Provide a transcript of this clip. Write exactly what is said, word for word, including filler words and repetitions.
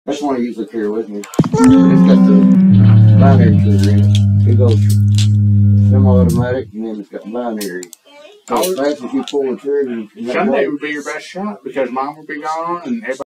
That's one I usually carry with me. It's got the binary trigger in it. It goes semi-automatic, and then it's got binary. So as fast as you pull the trigger, Sunday would be your best shot because mom would be gone and everybody.